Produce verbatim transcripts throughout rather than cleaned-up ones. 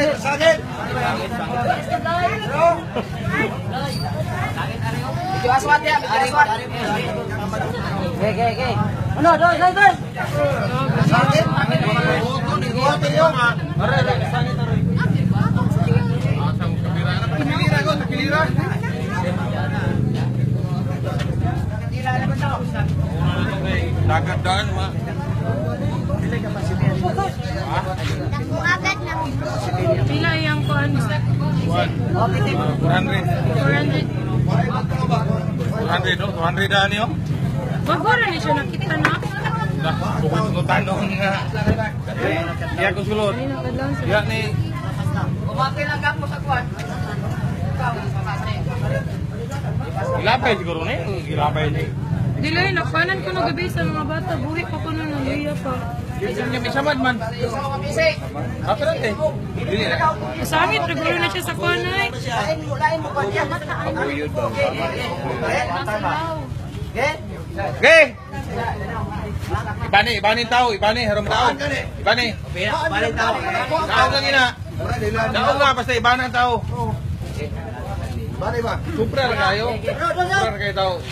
Sakit! Medyo aswat ya, medyo aswat. Oke, oke, oke. Ano, doy, doy, doy. Sakit? Buto ni Guwate yun. Are, are, sakit are. Asang kapirana. Kapilira ko, kapilira. Dagat daan, ma. Pila yang kuan? four hundred. four hundred. four hundred, no? two hundred daan yun. Bagora ni siya nakita na. Dah, bukod ko tanong nga. Iya ko sulod. Iya ni. Kumati lang gapo sa kuan. Gilapay siguro ni, gilapay ni. Dilay, nakpanan ko na gabi sa mga bata. Buhi pa ko na nangyaya pa. Isang niya may samad man. Apa lang eh? Masangit, naguro na siya sa kuanay. Okay! Ibani, ibani tao, ibani, haram tao. Ibani. Ibani tao. Tao lang ina. Tao nga, basta ibani ang tao. Ibani ba? Supra lang kayo. Supra lang kayo tao.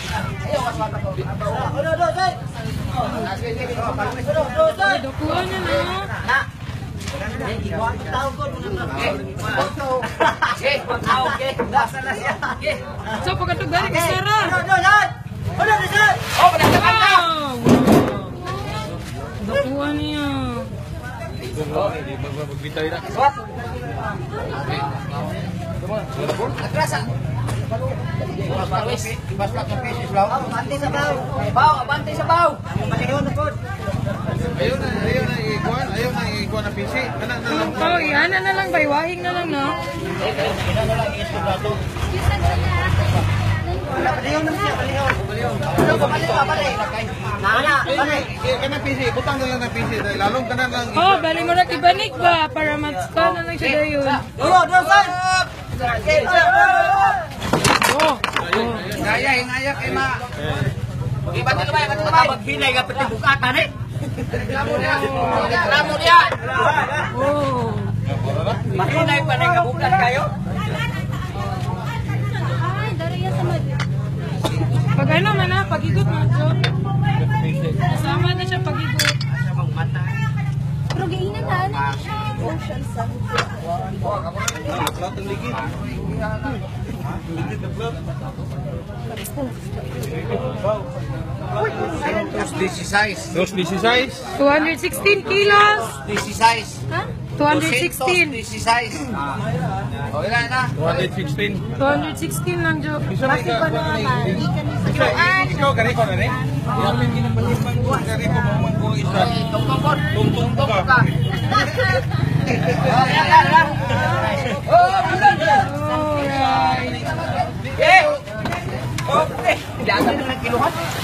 Dokuan na na. So, pagkatog dari ka Sara. Wow! Dokuan niya. Magbitay na. Abante sa baw. Ayaw na, ayaw na ikuan, ayaw na ikuan na pisi. Kana na lang. Oh, yan na lang, baywahing na lang, no? Kana pisi, butang na lang na pisi. Lalong kana lang. Oh, bali mo na kibanig ba? Para matska na lang siya dayon. Dolo, dolo, sir. Oh, Ngaya, ngaya kay ma. Iba ka ba? Iba ka ba? Maghinay ka pati bukatan eh. Reklamo niya. Reklamo niya. oh. Maghinay pa na kabukan kayo. Pag ano man na, pagigot mo, Jo. Kasama na siya pagigot. Pero gainan na, ano siya? Ocean sun. Dos dieciséis. Dos dieciséis. two hundred sixteen kilos. dieciséis. Ha? two hundred sixteen. dieciséis. O, ilan na? two hundred sixteen. two hundred sixteen lang, Jo. Bisa na ikaw, ikaw, gari ko na rin. Iyapin kinapalipan ko, gari ko mamang ko isa. Tungtong ko. Tungtong ko ka. Oh, yan, yan, yan. Oh, Alright. eh. Oh, eh. Diyan na ng kiluhan.